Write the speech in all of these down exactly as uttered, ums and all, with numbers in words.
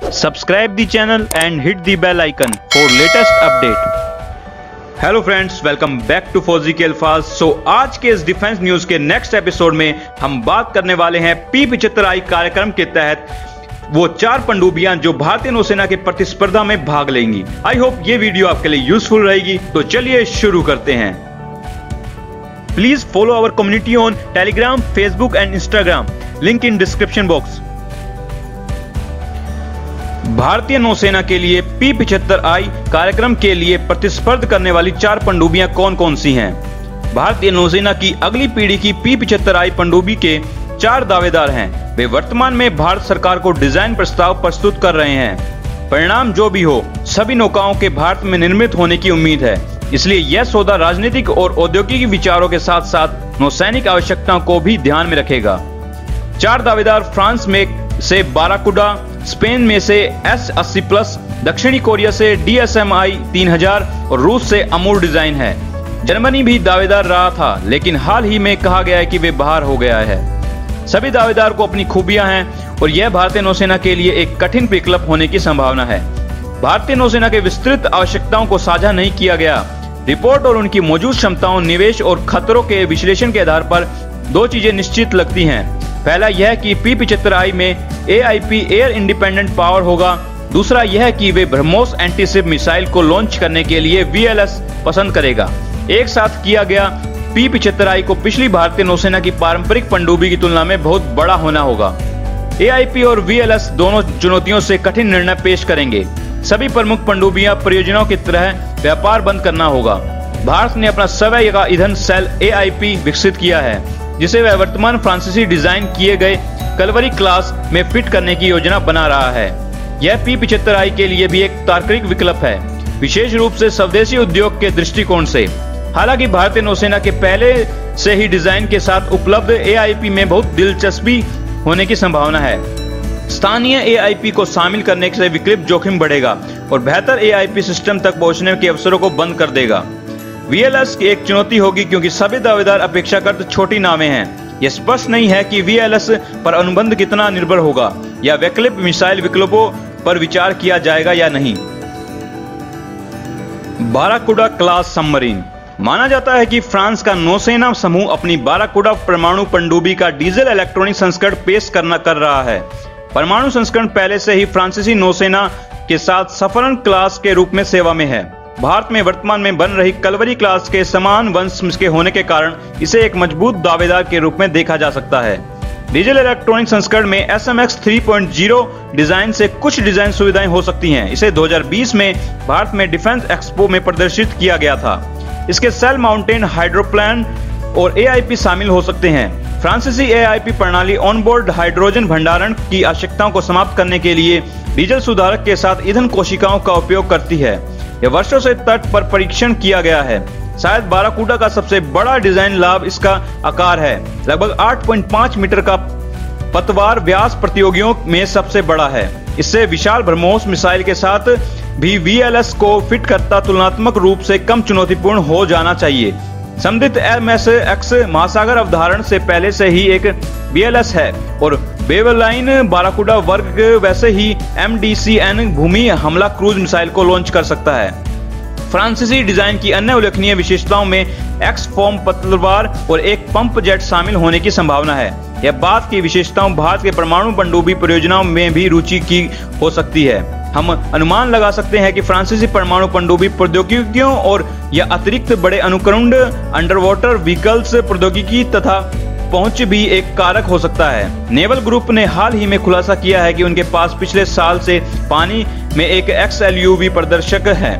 Subscribe the channel and hit the bell icon for latest update. Hello friends, welcome back to Fauji ke Alfaaz. So आज के इस defence news के next episode में हम बात करने वाले हैं पी पचहत्तर आई कार्यक्रम के तहत वो चार पनडुब्बियां जो भारतीय नौसेना के प्रतिस्पर्धा में भाग लेंगी। आई होप ये वीडियो आपके लिए यूजफुल रहेगी। तो चलिए शुरू करते हैं। Please follow our community on Telegram, Facebook and Instagram, link in description box. भारतीय नौसेना के लिए पी पचहत्तर आई कार्यक्रम के लिए प्रतिस्पर्ध करने वाली चार पनडुब्बियां कौन कौन सी हैं? भारतीय नौसेना की अगली पीढ़ी की पी पचहत्तर आई पनडुब्बी के चार दावेदार हैं। वे वर्तमान में भारत सरकार को डिजाइन प्रस्ताव प्रस्तुत कर रहे हैं। परिणाम जो भी हो, सभी नौकाओं के भारत में निर्मित होने की उम्मीद है। इसलिए यह सौदा राजनीतिक और औद्योगिक विचारों के साथ साथ नौसैनिक आवश्यकताओं को भी ध्यान में रखेगा। चार दावेदार फ्रांस में से बाराकुडा, स्पेन में से एस अस्सी प्लस, दक्षिणी कोरिया से डी एस एम आई तीन हजार और रूस से अमूर डिजाइन है। जर्मनी भी दावेदार रहा था, लेकिन हाल ही में कहा गया है कि वे बाहर हो गया है। सभी दावेदार को अपनी खूबियां हैं और यह भारतीय नौसेना के लिए एक कठिन विकल्प होने की संभावना है। भारतीय नौसेना के विस्तृत आवश्यकताओं को साझा नहीं किया गया। रिपोर्ट और उनकी मौजूद क्षमताओं, निवेश और खतरों के विश्लेषण के आधार पर दो चीजें निश्चित लगती हैं। पहला यह कि पी पचहत्तर आई में A I P air independent power होगा। दूसरा यह कि वे ब्रह्मोस एंटीशिप मिसाइल को लॉन्च करने के लिए वी एल एस पसंद करेगा। एक साथ किया गया पी पचहत्तर आई को पिछली भारतीय नौसेना की पारंपरिक पनडुब्बी की तुलना में बहुत बड़ा होना होगा। ए आई पी और वी एल एस दोनों चुनौतियों से कठिन निर्णय पेश करेंगे। सभी प्रमुख पनडुब्बियां परियोजनाओं की तरह व्यापार बंद करना होगा। भारत ने अपना स्वयं का ईंधन सेल ए आई पी विकसित किया है, जिसे वह वर्तमान फ्रांसीसी डिजाइन किए गए कलवरी क्लास में फिट करने की योजना बना रहा है। यह पी पचहत्तर आई के लिए भी एक तार्किक विकल्प है, विशेष रूप से स्वदेशी उद्योग के दृष्टिकोण से। हालांकि भारतीय नौसेना के पहले से ही डिजाइन के साथ उपलब्ध ए आई पी में बहुत दिलचस्पी होने की संभावना है। स्थानीय ए आई पी को शामिल करने से विकल्प जोखिम बढ़ेगा और बेहतर ए आई पी सिस्टम तक पहुंचने के अवसरों को बंद कर देगा। वी एल एस की एक चुनौती होगी क्योंकि सभी दावेदार अपेक्षाकृत छोटी नावें हैं। यह स्पष्ट नहीं है कि वी एल एस पर अनुबंध कितना निर्भर होगा या वैकल्पिक मिसाइल विकल्पों पर विचार किया जाएगा या नहीं। Barracuda class submarine. माना जाता है कि फ्रांस का नौसेना समूह अपनी बाराकुडा परमाणु पनडुब्बी का डीजल इलेक्ट्रॉनिक संस्करण पेश करना कर रहा है। परमाणु संस्करण पहले से ही फ्रांसीसी नौसेना के साथ सफरन क्लास के रूप में सेवा में है। भारत में वर्तमान में बन रही कलवरी क्लास के समान वंश के होने के कारण इसे एक मजबूत दावेदार के रूप में देखा जा सकता है। डीजल इलेक्ट्रॉनिक संस्करण में S M X three point zero design से कुछ डिजाइन सुविधाएं हो सकती हैं। इसे दो हज़ार बीस में भारत में डिफेंस एक्सपो में प्रदर्शित किया गया था। इसके सेल माउंटेन हाइड्रोप्लान और ए आई पी शामिल हो सकते हैं। फ्रांसीसी ए आई पी प्रणाली ऑनबोर्ड हाइड्रोजन भंडारण की आवश्यकताओं को समाप्त करने के लिए डीजल सुधारक के साथ ईंधन कोशिकाओं का उपयोग करती है। यह वर्षों से तट पर परीक्षण किया गया है। शायद बाराकुडा का सबसे बड़ा डिजाइन लाभ इसका आकार है। लगभग आठ पॉइंट पाँच मीटर का पतवार व्यास प्रतियोगियों में सबसे बड़ा है। इससे विशाल ब्रह्मोस मिसाइल के साथ भी वी एल एस को फिट करता तुलनात्मक रूप से कम चुनौतीपूर्ण हो जाना चाहिए। संबंधित एम एस एक्स महासागर अवधारण से पहले से ही एक वी एल एस है और बेवलाइन बाराकुडा वर्ग वैसे ही एम डी सी एन भूमि हमला क्रूज मिसाइल को लॉन्च कर सकता है। फ्रांसीसी डिजाइन की अन्य उल्लेखनीय विशेषताओं में एक्स फॉर्म पतवार और एक पंप जेट शामिल होने की संभावना है। यह बात की विशेषताओं भारत के परमाणु पनडुब्बी परियोजनाओं में भी रुचि की हो सकती है। हम अनुमान लगा सकते हैं कि फ्रांसीसी परमाणु पनडुब्बी प्रौद्योगिकियों और या अतिरिक्त बड़े अनुकरण अंडर वाटर व्हीकल्स प्रौद्योगिकी तथा पहुंच भी एक कारक हो सकता है। नेवल ग्रुप ने हाल ही में खुलासा किया है कि उनके पास पिछले साल से पानी में एक एक्स एल यू वी प्रदर्शक है।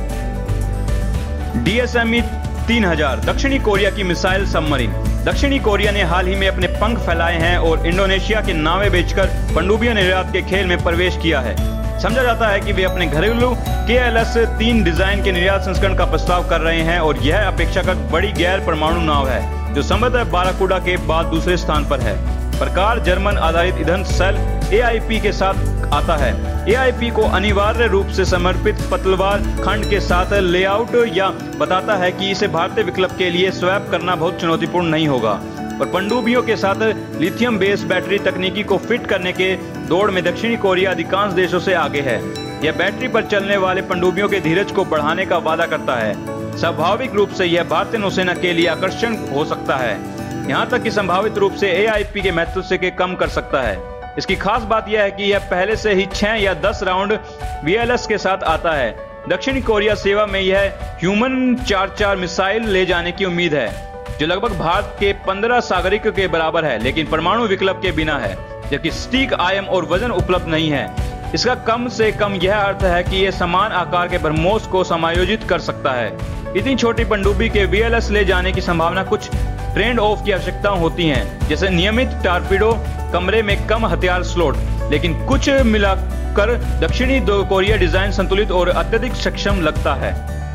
डी एस एम ई तीन हजार दक्षिणी कोरिया की मिसाइल सबमरीन। दक्षिणी कोरिया ने हाल ही में अपने पंख फैलाए हैं और इंडोनेशिया के नावें बेचकर पनडुब्बियों निर्यात के खेल में प्रवेश किया है। समझा जाता है कि वे अपने घरेलू के एल एस तीन डिजाइन के निर्यात संस्करण का प्रस्ताव कर रहे हैं और यह अपेक्षाकृत बड़ी गैर परमाणु नाव है जो संभवतः बाराकुडा के बाद दूसरे स्थान पर है। प्रकार जर्मन आधारित ईंधन सेल ए आई पी के साथ आता है। ए आई पी को अनिवार्य रूप से समर्पित पतवार खंड के साथ लेआउट या बताता है कि इसे भारतीय विकल्प के लिए स्वैप करना बहुत चुनौतीपूर्ण नहीं होगा। और पनडुब्बियों के साथ लिथियम बेस बैटरी तकनीकी को फिट करने के दौड़ में दक्षिणी कोरिया अधिकांश देशों से आगे है। यह बैटरी पर चलने वाले पनडुब्बियों के धीरज को बढ़ाने का वादा करता है। स्वाभाविक रूप से यह भारतीय नौसेना के लिए आकर्षण हो सकता है, यहाँ तक कि संभावित रूप से ए आई पी के महत्व से के कम कर सकता है। इसकी खास बात यह है कि यह पहले से ही छह या दस राउंड वी एल एस के साथ आता है। दक्षिणी कोरिया सेवा में यह ह्यूमन चार चार मिसाइल ले जाने की उम्मीद है, जो लगभग भारत के पंद्रह सागरिक के बराबर है, लेकिन परमाणु विकल्प के बिना है, जबकि सटीक आयाम और वजन उपलब्ध नहीं है। इसका कम से कम यह अर्थ है कि यह समान आकार के ब्रह्मोस को समायोजित कर सकता है। इतनी छोटी पनडुब्बी के वी एल एस ले जाने की संभावना कुछ ट्रेंड ऑफ की आवश्यकता होती है, जैसे नियमित टारपीडो, कमरे में कम हथियार स्लॉट, लेकिन कुछ मिलाकर दक्षिणी कोरिया डिजाइन संतुलित और अत्यधिक सक्षम लगता है।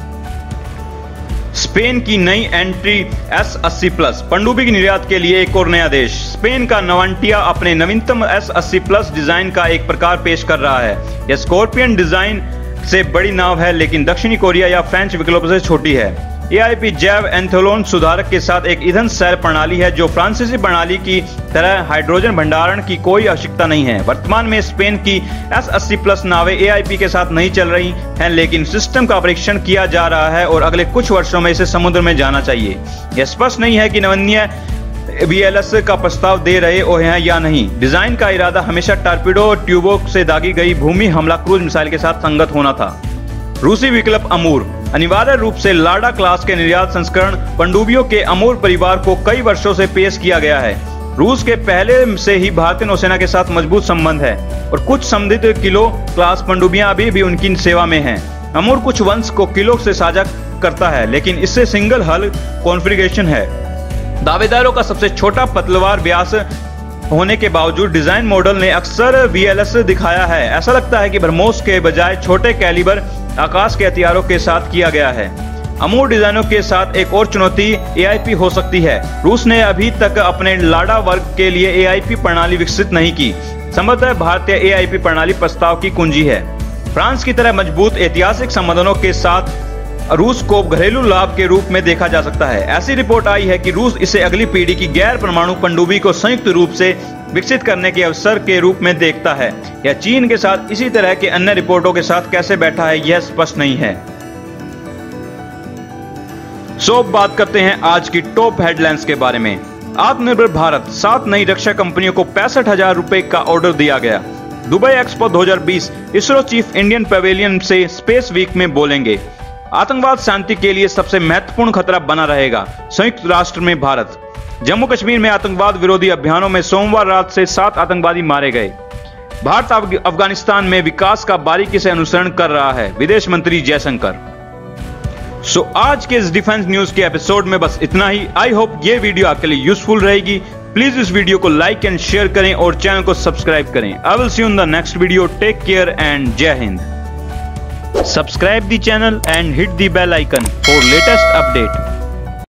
स्पेन की नई एंट्री एस अस्सी प्लस पनडुब्बी की निर्यात के लिए एक और नया देश। स्पेन का नवांटिया अपने नवीनतम एस अस्सी प्लस डिजाइन का एक प्रकार पेश कर रहा है। यह स्कॉर्पियन डिजाइन से बड़ी नाव है, लेकिन दक्षिणी कोरिया या फ्रेंच विकल्प से छोटी है। ए आई पी जैव एंथोलोन सुधारक के साथ एक ईंधन सेल प्रणाली है, जो फ्रांसीसी प्रणाली की तरह हाइड्रोजन भंडारण की कोई आवश्यकता नहीं है। वर्तमान में स्पेन की एस अस्सी प्लस नावें ए आई पी के साथ नहीं चल रही हैं, लेकिन सिस्टम का परीक्षण किया जा रहा है और अगले कुछ वर्षों में इसे समुद्र में जाना चाहिए। यह स्पष्ट नहीं है कि नवन्य वी एल एस का प्रस्ताव दे रहे हो हैं या नहीं। डिजाइन का इरादा हमेशा टारपीडो ट्यूबों से दागी गई भूमि हमला क्रूज मिसाइल के साथ संगत होना था। रूसी विकल्प अमूर अनिवार्य रूप से लाडा क्लास के निर्यात संस्करण पनडुब्बियों के अमूर परिवार को कई वर्षों से पेश किया गया है। रूस के पहले से ही भारतीय नौसेना के साथ मजबूत संबंध है और कुछ संबंधित किलो क्लास पनडुब्बियां अभी भी उनकी सेवा में हैं। अमूर कुछ वंश को किलो से साझा करता है, लेकिन इससे सिंगल हल कॉन्फ़िगरेशन है। दावेदारों का सबसे छोटा पतलवार व्यास होने के बावजूद डिजाइन मॉडल ने अक्सर वी एल एस दिखाया है। ऐसा लगता है कि ब्रह्मोस के बजाय छोटे कैलिबर आकाश के हथियारों के साथ किया गया है। अमूर डिजाइनों के साथ एक और चुनौती ए आई पी हो सकती है। रूस ने अभी तक अपने लाडा वर्ग के लिए ए आई पी प्रणाली विकसित नहीं की। संभवतः भारतीय ए आई पी प्रणाली प्रस्ताव की कुंजी है। फ्रांस की तरह मजबूत ऐतिहासिक संबंधों के साथ रूस को घरेलू लाभ के रूप में देखा जा सकता है। ऐसी रिपोर्ट आई है कि रूस इसे अगली पीढ़ी की गैर परमाणु पनडुब्बी को संयुक्त रूप से विकसित करने के अवसर के रूप में देखता है। यह चीन के साथ इसी तरह के अन्य रिपोर्टों के साथ कैसे बैठा है, यह स्पष्ट नहीं है। सो बात करते हैं आज की टॉप हेडलाइंस के बारे में। आत्मनिर्भर भारत, सात नई रक्षा कंपनियों को पैंसठ हजार रुपए का ऑर्डर दिया गया। दुबई एक्सपो दो हज़ार बीस, इसरो चीफ इंडियन पवेलियन से स्पेस वीक में बोलेंगे। आतंकवाद शांति के लिए सबसे महत्वपूर्ण खतरा बना रहेगा, संयुक्त राष्ट्र में भारत। जम्मू कश्मीर में आतंकवाद विरोधी अभियानों में सोमवार रात से सात आतंकवादी मारे गए। भारत अफगानिस्तान में विकास का बारीकी से अनुसरण कर रहा है, विदेश मंत्री जयशंकर। सो so, आज के इस डिफेंस न्यूज के एपिसोड में बस इतना ही। आई होप ये वीडियो आपके लिए यूजफुल रहेगी। प्लीज इस वीडियो को लाइक एंड शेयर करें और चैनल को सब्सक्राइब करें। I will see you in the next video. Take care and जय हिंद। Subscribe the channel and hit the bell icon for latest update.